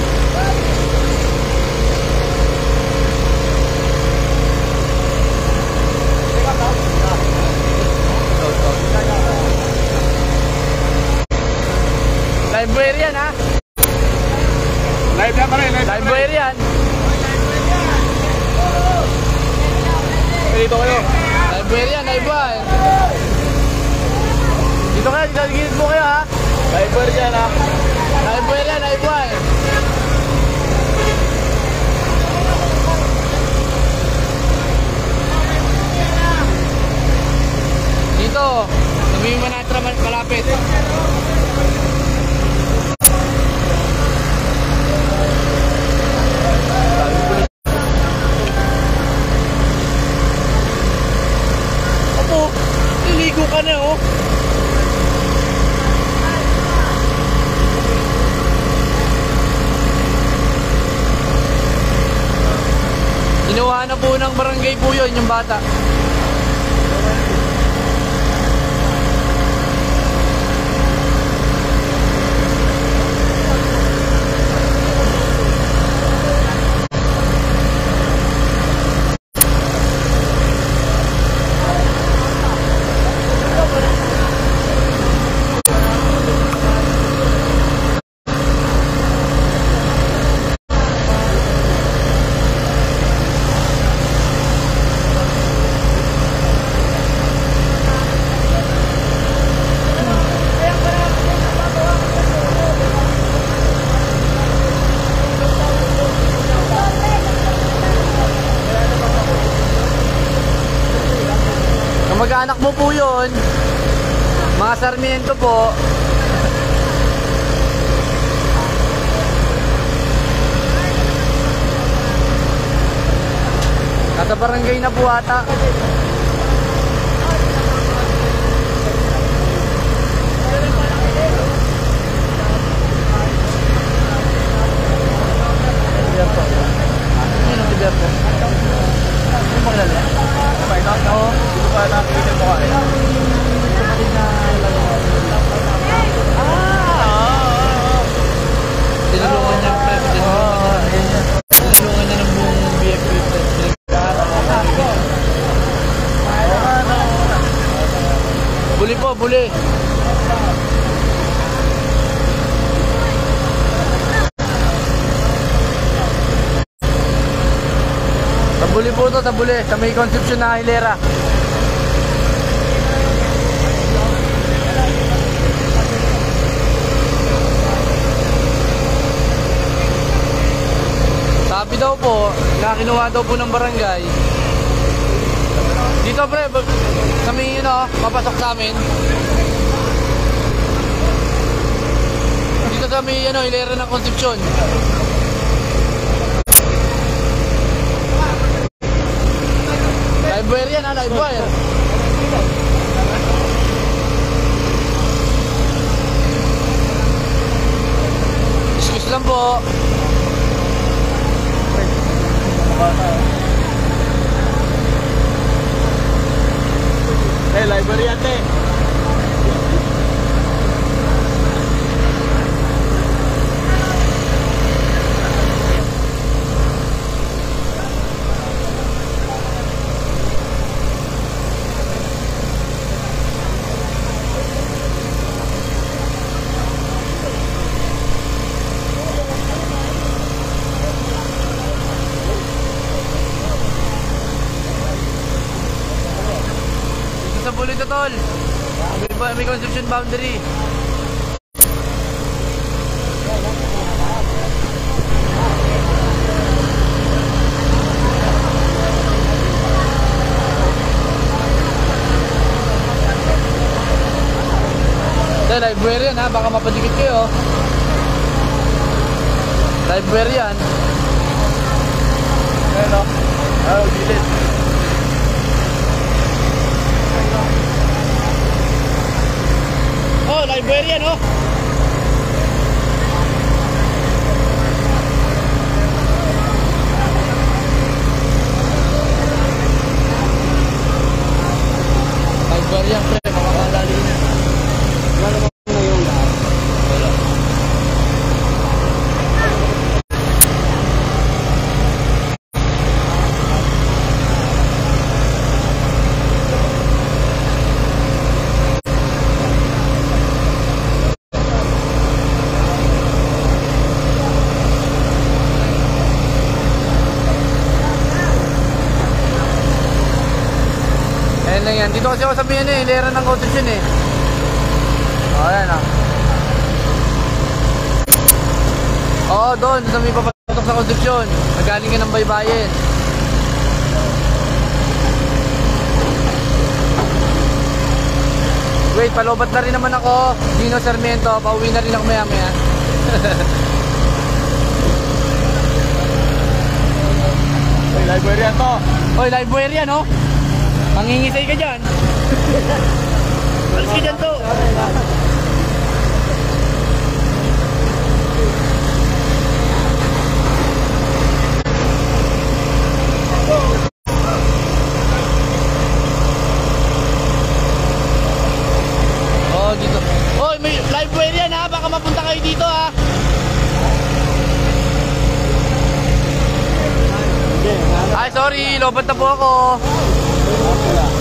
[SPEAKER 1] Live wire yan ha.
[SPEAKER 3] Live yan pare, live.
[SPEAKER 1] Live wire yan.
[SPEAKER 3] Dito kayo.
[SPEAKER 1] Live wire yan, live wire. Dito kayo, dito gilid mo kayo ha.
[SPEAKER 3] Live wire yan ha.
[SPEAKER 1] Live wire yan, live wire. Dito, sabi mo manatra malapit. Opo, liligo ka na oh. Ginawa na po ng barangay po yun, yung bata. Mag-anak mo po yun. Mga Sarmiento po. Nasa barangay na po ata. Berto. Ano si Berto? Ano mo kilala?
[SPEAKER 3] May nasa ako. Dito pa nakikita mo ka eh.
[SPEAKER 1] Tinulungan niya ang president. Tinulungan niya ng buong B F P president. Buli po, buli. Tabuli po to, tabuli. Sa may Concepcion na hilera. Sabi daw po, na kinuha daw po ng barangay. Dito pre, sa may yun o, papasok sa amin. Dito sa may ano, hilera ng Concepcion. Live wire yan ha, live wire. Excuse lang po. dito, tol. May, may construction boundary. Dahil library yan ha, baka mapadikit kayo. Library yan. Ayan o. Oh, gilid. Oh, library yan o. Library yan pre, makakalali na. Wala naman ngayon lahat. Wala. Ayan lang yan. Dito kasi ako sabihin eh, hilera ng construction eh. O, ayan ah. Oo, doon. Sa may papatok sa construction. Nagaling ka ng baybayin. Wait, palobat na rin naman ako. Gino Sarmiento. Pauwi na rin ako maya maya.
[SPEAKER 3] Hey, library yan to.
[SPEAKER 1] Oy, library yan oh. Mangingisay ka dyan. Alis ka dyan to. Oh, dito. Oy, may library yan ha. Baka mapunta kayo dito ha. Ay, sorry. Lobat na po ako.